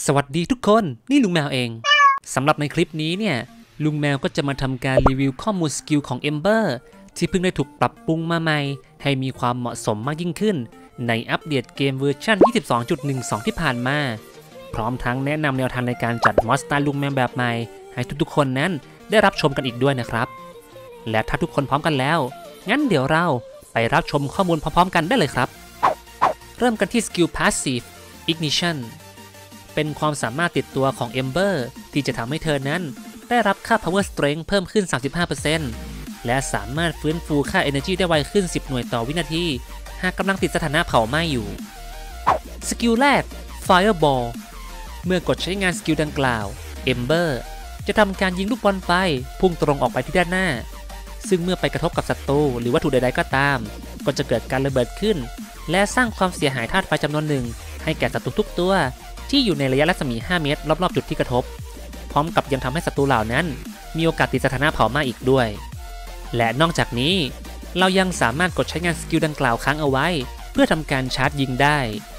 สวัสดีทุกคนนี่ลุงแมวเองสำหรับในคลิปนี้เนี่ยลุงแมวก็จะมาทำการรีวิวข้อมูลสกิลของ Ember ที่เพิ่งได้ถูกปรับปรุงมาใหม่ให้มีความเหมาะสมมากยิ่งขึ้นในอัปเดตเกมเวอร์ชัน 22.12 ที่ผ่านมาพร้อมทั้งแนะนำแนวทางในการจัดมอดสไตล์ลุงแมวแบบใหม่ให้ทุกๆคนนั้นได้รับชมกันอีกด้วยนะครับและถ้าทุกคนพร้อมกันแล้วงั้นเดี๋ยวเราไปรับชมข้อมูลพร้อมๆกันได้เลยครับเริ่มกันที่สกิล Passive Ignition เป็นความสามารถติดตัวของ Ember ที่จะทำให้เธอนั้นได้รับค่า Power Strength เพิ่มขึ้น 35% และสามารถฟื้นฟูค่า Energy ได้ไวขึ้น 10 หน่วยต่อวินาทีหากกำลังติดสถานะเผาไหม้อยู่สกิลแรก Fireball เมื่อกดใช้งานสกิลดังกล่าว Ember จะทำการยิงลูกบอลไฟพุ่งตรงออกไปที่ด้านหน้าซึ่งเมื่อไปกระทบกับศัตรูหรือวัตถุใดๆก็ตามก็จะเกิดการระเบิดขึ้นและสร้างความเสียหายธาตุไฟจำนวนหนึ่งให้แก่ศัตรูทุกตัวที่อยู่ในระยะรัศมี 5 เมตรรอบๆจุดที่กระทบพร้อมกับยังทำให้ศัตรูเหล่านั้นมีโอกาสติดสถานะเผาไหม้อีกด้วยและนอกจากนี้เรายังสามารถกดใช้งานสกิลดังกล่าวค้างเอาไว้เพื่อทำการชาร์จยิงได้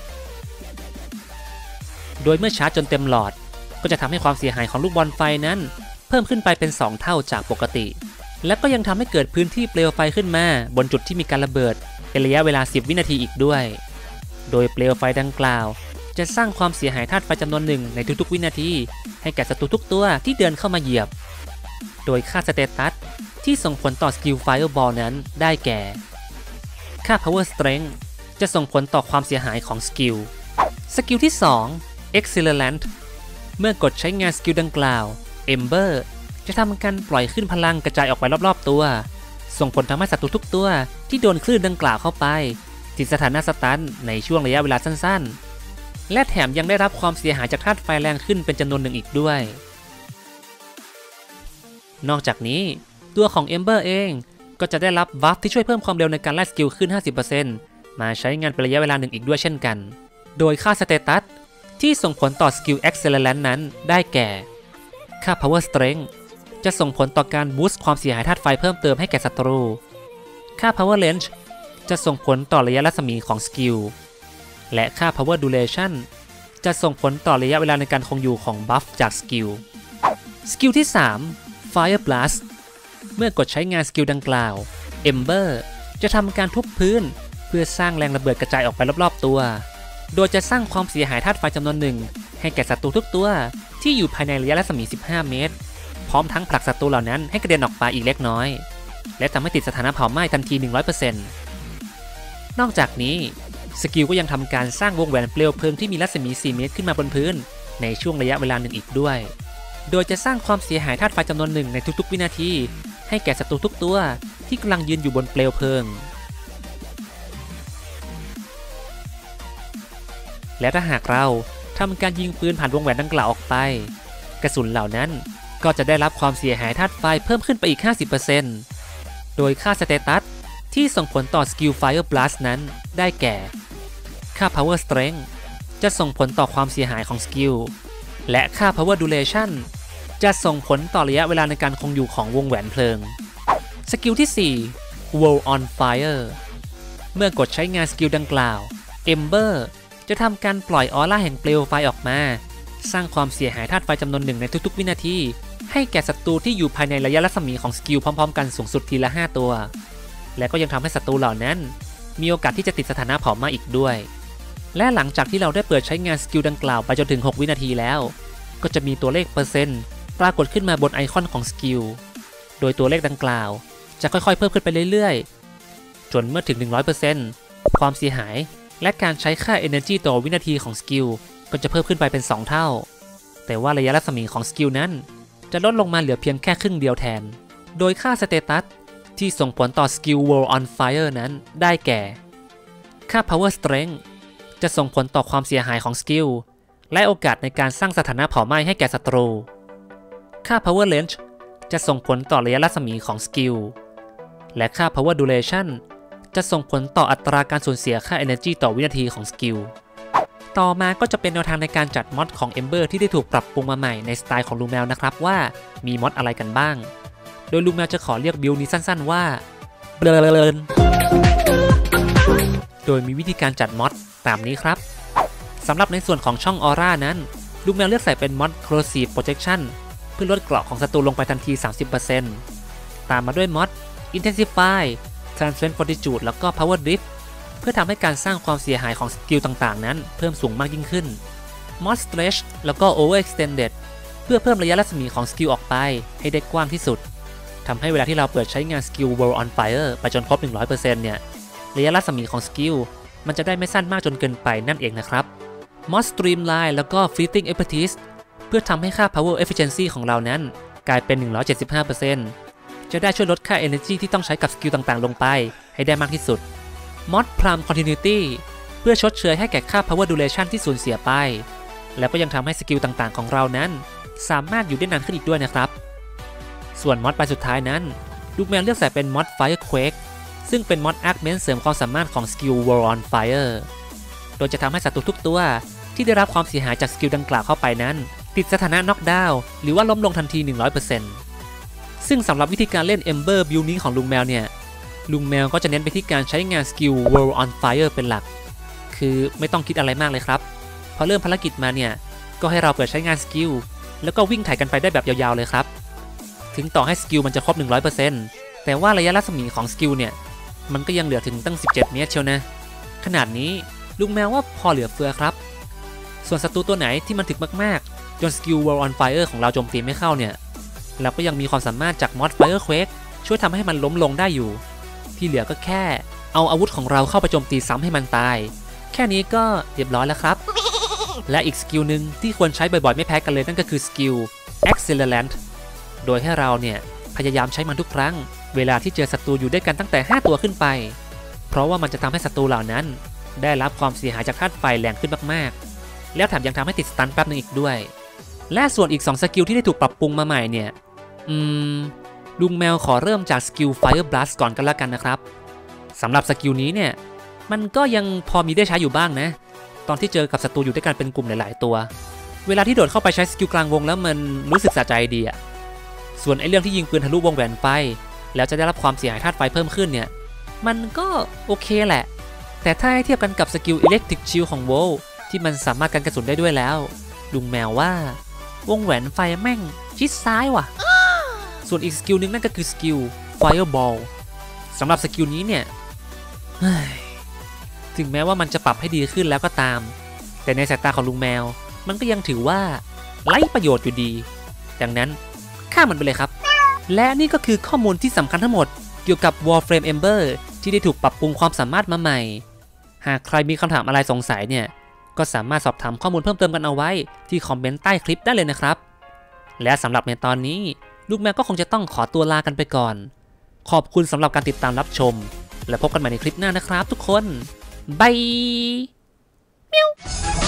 โดยเมื่อชาร์จจนเต็มหลอดก็จะทำให้ความเสียหายของลูกบอลไฟนั้นเพิ่มขึ้นไปเป็น2เท่าจากปกติและก็ยังทำให้เกิดพื้นที่เปลวไฟขึ้นมาบนจุดที่มีการระเบิดเป็นระยะเวลา10 วินาทีอีกด้วยโดยเปลวไฟดังกล่าวจะสร้างความเสียหายธาตุไฟจำนวนหนึ่งในทุกๆวินาทีให้แก่ศัตรูทุกตัวที่เดินเข้ามาเหยียบโดยค่าสเตตัสที่ส่งผลต่อสกิล Fireball นั้นได้แก่ค่า Power Strength จะส่งผลต่อความเสียหายของสกิลที่2 Accelerant เมื่อกดใช้งานสกิลดังกล่าว Ember จะทำการปล่อยขึ้นพลังกระจายออกไปรอบๆตัวส่งผลทำให้ศัตรูทุกตัวที่โดนคลื่นดังกล่าวเข้าไปติดสถานะสตันในช่วงระยะเวลาสั้นๆและแถมยังได้รับความเสียหายจากธาตุไฟแรงขึ้นเป็นจำนวนหนึ่งอีกด้วยนอกจากนี้ตัวของ Ember เองก็จะได้รับบัฟที่ช่วยเพิ่มความเร็วในการไล่สกิลขึ้น 50% มาใช้งานเป็นระยะเวลาหนึ่งอีกด้วยเช่นกันโดยค่าสเตตัสที่ส่งผลต่อสกิล Accelerant นั้นได้แก่ค่า Power Strength จะส่งผลต่อการบูสต์ความเสียหายธาตุไฟเพิ่มเติมให้แก่ศัตรูค่า Power Range จะส่งผลต่อระยะรัศมีของสกิลและค่า Power Duration จะส่งผลต่อระยะเวลาในการคงอยู่ของบัฟจากสกิลที่3 Fire Blast เมื่อกดใช้งานสกิลดังกล่าว Ember จะทำการทุบพื้นเพื่อสร้างแรงระเบิดกระจายออกไปรอบๆตัวโดยจะสร้างความเสียหายธาตุไฟจำนวนหนึ่งให้แก่ศัตรูทุกตัวที่อยู่ภายในระยะรัศมี 15 เมตรพร้อมทั้งผลักศัตรูเหล่านั้นให้กระเด็นออกไปอีกเล็กน้อยและทำให้ติดสถานะเผาไหม้ทันที 100% นอกจากนี้สกิลก็ยังทำการสร้างวงแหวนเปลวเพลิงที่มีรัศมี 4 เมตรขึ้นมาบนพื้นในช่วงระยะเวลาหนึ่งอีกด้วยโดยจะสร้างความเสียหายธาตุไฟจำนวนหนึ่งในทุกๆวินาทีให้แก่ศัตรูทุกตัวที่กำลังยืนอยู่บนเปลวเพลิงและถ้าหากเราทำการยิงปืนผ่านวงแหวนดังกล่าวออกไปกระสุนเหล่านั้นก็จะได้รับความเสียหายธาตุไฟเพิ่มขึ้นไปอีก 50% โดยค่าสเตตัสที่ส่งผลต่อสกิล Fire Blast นั้นได้แก่ค่า Power Strength จะส่งผลต่อความเสียหายของสกิลและค่า Power Duration จะส่งผลต่อระยะเวลาในการคงอยู่ของวงแหวนเพลิงสกิลที่4 World on Fire เมื่อกดใช้งานสกิลดังกล่าว Ember จะทำการปล่อยออร่าแห่งเปลวไฟออกมาสร้างความเสียหายธาตุไฟจำนวนหนึ่งในทุกๆวินาทีให้แก่ศัตรูที่อยู่ภายในระยะรัศมีของสกิลพร้อมๆกันสูงสุดทีละ5ตัวและก็ยังทำให้ศัตรูเหล่านั้นมีโอกาสที่จะติดสถานะเผาไหม้อีกด้วยและหลังจากที่เราได้เปิดใช้งานสกิลดังกล่าวไปจนถึง6 วินาทีแล้วก็จะมีตัวเลขเปอร์เซ็นต์ปรากฏขึ้นมาบนไอคอนของสกิลโดยตัวเลขดังกล่าวจะค่อยๆเพิ่มขึ้นไปเรื่อยๆจนเมื่อถึง 100% ความเสียหายและการใช้ค่า Energy ต่อวินาทีของสกิลก็จะเพิ่มขึ้นไปเป็น2 เท่าแต่ว่าระยะรัศมีของสกิลนั้นจะลดลงมาเหลือเพียงแค่ครึ่งเดียวแทนโดยค่าสเตตัสที่ส่งผลต่อสกิล World on Fire นั้นได้แก่ค่า Power Strength จะส่งผลต่อความเสียหายของสกิลและโอกาสในการสร้างสถานะเผาไหม้ให้แก่ศัตรูค่า Power Range จะส่งผลต่อระยะรัศมีของสกิลและค่า Power Duration จะส่งผลต่ออัตราการสูญเสียค่า Energy ต่อวินาทีของสกิลต่อมาก็จะเป็นแนวทางในการจัดมอดของ Ember ที่ได้ถูกปรับปรุงมาใหม่ในสไตล์ของลุงแมวนะครับว่ามีมอดอะไรกันบ้างโดยลุงแมวจะขอเรียกบิลนี้สั้นๆว่าเบลนโดยมีวิธีการจัดมอดตามนี้ครับสำหรับในส่วนของช่องออร่านั้นลูกแมวเลือกใส่เป็นมอด Corrosive Protection เพื่อลดเกราะของศัตรูลงไปทันที 30% ตามมาด้วยมอด Intensify Transient Fortitude แล้วก็ Power Drift เพื่อทำให้การสร้างความเสียหายของสกิลต่างๆนั้นเพิ่มสูงมากยิ่งขึ้น มอด Stretch แล้วก็ Overextended เพื่อเพิ่มระยะรัศมีของสกิลออกไปให้ได้กว้างที่สุดทำให้เวลาที่เราเปิดใช้งานสกิล World on Fire ไปจนครบ 100% เนี่ยระยะรัศมีของสกิลมันจะได้ไม่สั้นมากจนเกินไปนั่นเองนะครับ มอด Streamline แล้วก็ Fleeting Expertise เพื่อทำให้ค่า Power Efficiency ของเรานั้นกลายเป็น 175% จะได้ช่วยลดค่า Energy ที่ต้องใช้กับสกิลต่างๆลงไปให้ได้มากที่สุด มอด Prime Continuity เพื่อชดเชยให้แก่ค่า Power Duration ที่สูญเสียไปแล้วก็ยังทำให้สกิลต่างๆของเรานั้นสามารถอยู่ได้นานขึ้นอีกด้วยนะครับส่วนมอดใบสุดท้ายนั้นลูกแมวเลือกใส่เป็นมอด Firequake ซึ่งเป็นมอด Augment เสริมความสามารถของสกิล World on Fire โดยจะทำให้ศัตรูทุกตัวที่ได้รับความเสียหายจากสกิลดังกล่าวเข้าไปนั้นติดสถานะน็อกดาวน์หรือว่าล้มลงทันที 100% ซึ่งสำหรับวิธีการเล่น Ember Build นี้ของลุงแมวเนี่ยลุงแมวก็จะเน้นไปที่การใช้งานสกิล World on Fire เป็นหลักคือไม่ต้องคิดอะไรมากเลยครับพอเริ่มภารกิจมาเนี่ยก็ให้เราเปิดใช้งานสกิลแล้วก็วิ่งไถ่กันไปได้แบบยาวๆเลยครับถึงต่อให้สกิลมันจะครบ 100% แต่ว่าระยะรัศมีของสกิลเนี่ยมันก็ยังเหลือถึงตั้ง17 เมตรเชียวนะขนาดนี้ลุงแมวว่าพอเหลือเฟือครับส่วนศัตรูตัวไหนที่มันถึกมากๆจนสกิล World on Fire ของเราโจมตีไม่เข้าเนี่ยเราก็ยังมีความสามารถจากมอด Firequake ช่วยทำให้มันล้มลงได้อยู่ที่เหลือก็แค่เอาอาวุธของเราเข้าไปโจมตีซ้ำให้มันตายแค่นี้ก็เรียบร้อยแล้วครับและอีกสกิลหนึ่งที่ควรใช้บ่อยๆไม่แพ้กันเลยนั่นก็คือสกิล Accelerant โดยให้เราเนี่ยพยายามใช้มันทุกครั้งเวลาที่เจอศัตรูอยู่ด้วยกันตั้งแต่5ตัวขึ้นไปเพราะว่ามันจะทำให้ศัตรูเหล่านั้นได้รับความเสียหายจากธาตุไฟแรงขึ้นมากๆแล้วแถมยังทำให้ติดสตันแป๊บนึงอีกด้วยและส่วนอีก2สกิลที่ได้ถูกปรับปรุงมาใหม่เนี่ยลุงแมวขอเริ่มจากสกิล Fire Blast ก่อนกันละกันนะครับสำหรับสกิลนี้เนี่ยมันก็ยังพอมีได้ใช้อยู่บ้างนะตอนที่เจอกับศัตรูอยู่ด้วยกันเป็นกลุ่มหลายๆตัวเวลาที่โดดเข้าไปใช้สกิลกลางวงแล้วมันรู้สึกสะใจดีอะส่วนไอ้เรื่องที่ยิงปืนทะลุวงแหวนไฟแล้วจะได้รับความเสียหายธาตุไฟเพิ่มขึ้นเนี่ยมันก็โอเคแหละแต่ถ้าให้เทียบกันกับสกิล Electric Shield ของโวลที่มันสามารถกันกระสุนได้ด้วยแล้วลุงแมวว่าวงแหวนไฟแม่งชิดซ้ายว่ะส่วนอีกสกิลนึงนั่นก็คือสกิล Fireball สำหรับสกิลนี้เนี่ยถึงแม้ว่ามันจะปรับให้ดีขึ้นแล้วก็ตามแต่ในสายตาของลุงแมวมันก็ยังถือว่าไร้ประโยชน์อยู่ดีดังนั้นฆ่ามันไปเลยครับและนี่ก็คือข้อมูลที่สำคัญทั้งหมดเกี่ยวกับ Warframe Ember ที่ได้ถูกปรับปรุงความสามารถมาใหม่หากใครมีคำถามอะไรสงสัยเนี่ยก็สามารถสอบถามข้อมูลเพิ่มเติมกันเอาไว้ที่คอมเมนต์ใต้คลิปได้เลยนะครับและสำหรับในตอนนี้ลูกแมวก็คงจะต้องขอตัวลากันไปก่อนขอบคุณสำหรับการติดตามรับชมและพบกันใหม่ในคลิปหน้านะครับทุกคนบาย